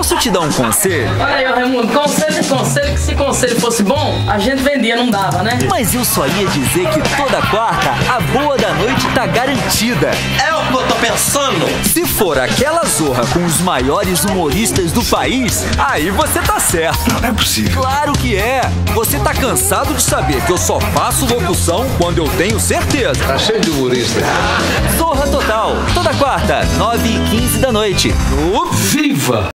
Posso te dar um conselho? Olha aí, Raimundo, conselho e conselho, que se conselho fosse bom, a gente vendia, não dava, né? Mas eu só ia dizer que toda quarta a boa da noite tá garantida. É o que eu tô pensando. Se for aquela zorra com os maiores humoristas do país, aí você tá certo. Não é possível. Claro que é. Você tá cansado de saber que eu só faço locução quando eu tenho certeza. Tá cheio de humorista. Zorra Total, toda quarta, 9h15 da noite. No Viva!